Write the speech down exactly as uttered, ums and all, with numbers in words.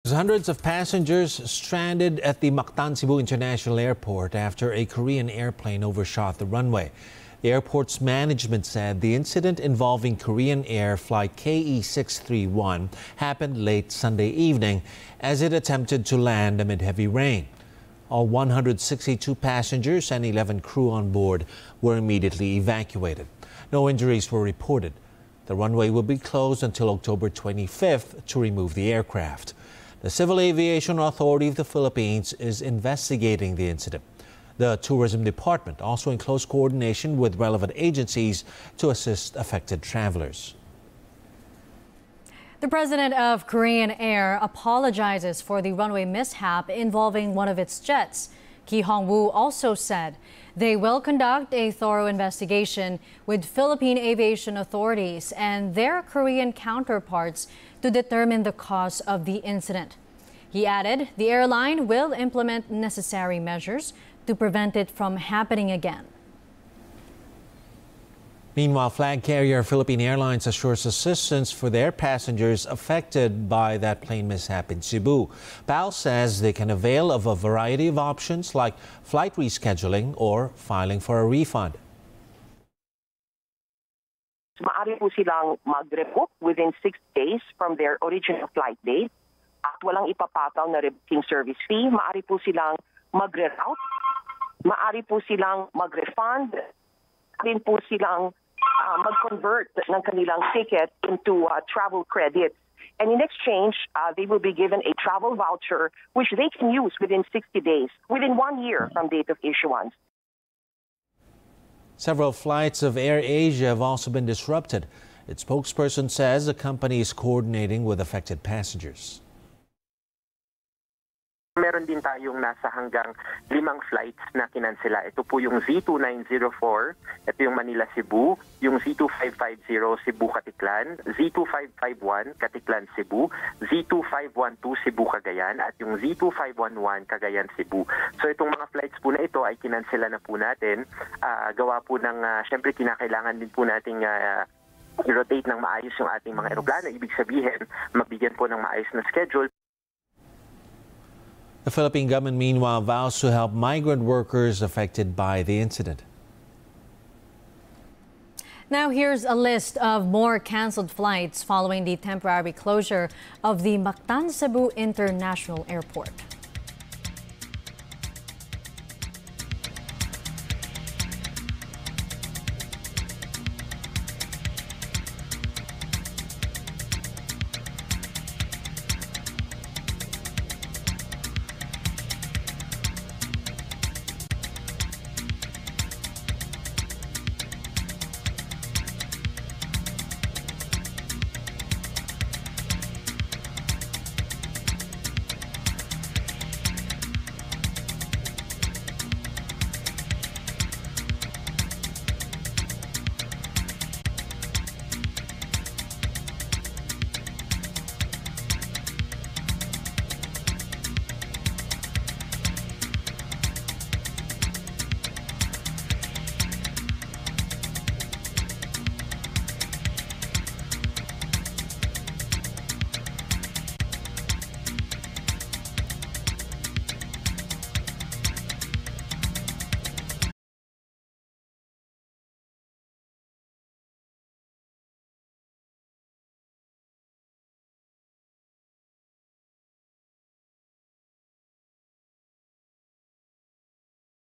Hundreds of passengers stranded at the Mactan Cebu International Airport after a Korean airplane overshot the runway. The airport's management said the incident involving Korean Air flight K E six three one happened late Sunday evening as it attempted to land amid heavy rain. All one hundred sixty-two passengers and eleven crew on board were immediately evacuated. No injuries were reported. The runway will be closed until October twenty-fifth to remove the aircraft. The Civil Aviation Authority of the Philippines is investigating the incident. The Tourism Department also in close coordination with relevant agencies to assist affected travelers. The president of Korean Air apologizes for the runway mishap involving one of its jets. Ki Hong-woo also said they will conduct a thorough investigation with Philippine aviation authorities and their Korean counterparts to determine the cause of the incident. He added the airline will implement necessary measures to prevent it from happening again. Meanwhile, flag carrier Philippine Airlines assures assistance for their passengers affected by that plane mishap in Cebu. P A L says they can avail of a variety of options like flight rescheduling or filing for a refund. Maaari po silang mag-rebook within six days from their original flight date at walang ipapataw na rebooking service fee. Maaari po silang mag-reroute, maaari po silang mag-refund, din po silang uh, mag-convert ng kanilang ticket into uh, travel credits. And in exchange, uh, they will be given a travel voucher which they can use within sixty days, within one year from date of issuance. Several flights of Air Asia have also been disrupted. Its spokesperson says the company is coordinating with affected passengers. Meron din tayong nasa hanggang limang flights na kinansela. Ito po yung Z two nine zero four, ito yung Manila Cebu, yung Z two five five zero Cebu Katiklan, Z two five five one Katiklan Cebu, Z two five one two Cebu Cagayan at yung Z two five one one Cagayan Cebu. So itong mga flights po na ito ay kinansela na po natin. Uh, gawa po ng, uh, syempre kinakailangan din po nating uh, i-rotate ng maayos yung ating mga aeroplano. Ibig sabihin, magbigyan po ng maayos na schedule. The Philippine government, meanwhile, vows to help migrant workers affected by the incident. Now here's a list of more canceled flights following the temporary closure of the Mactan Cebu International Airport.